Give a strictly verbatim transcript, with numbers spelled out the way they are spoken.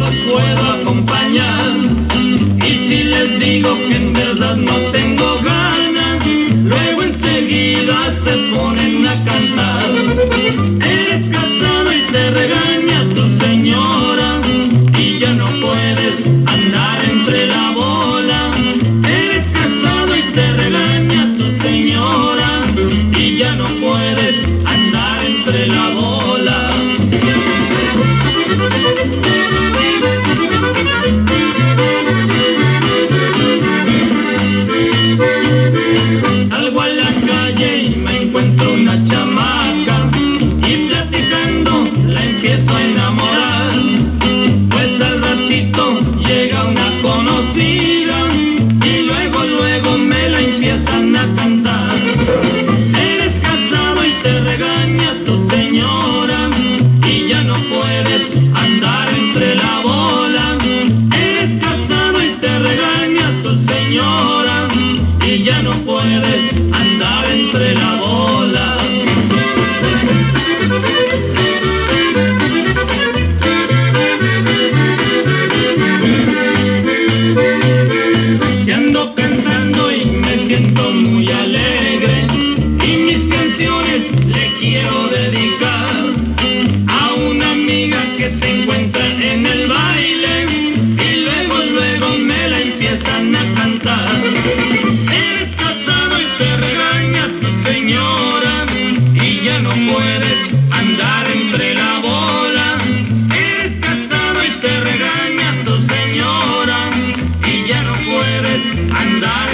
los puedo acompañar. Y si les digo que en verdad no tengo ganas, luego enseguida se ponen a cantar. Eres casado y te regaña tu señora, y ya no puedes andar entre la bola. Eres casado y te regaña tu señora, y ya no puedes andar entre la bola. Salgo a la calle y me encuentro una chamaca, y platicando la empiezo a enamorar. Pues al ratito llega una conocida, y luego luego me la empiezan a cantar. Eres casado y te regaña tu señora, y ya no puedes andar entre la bola. Eres casado y te regaña tu señora, y ya no puedes andar entre la bola. Si ando cantando y me siento muy alegre, y mis canciones le quiero dedicar a una amiga que se encuentra en el baile, y luego luego me la empiezan a cantar. Eres casado y te regaña tu señora, y ya no puedes andar entre la bola. Eres casado y te regaña tu señora, y ya no puedes andar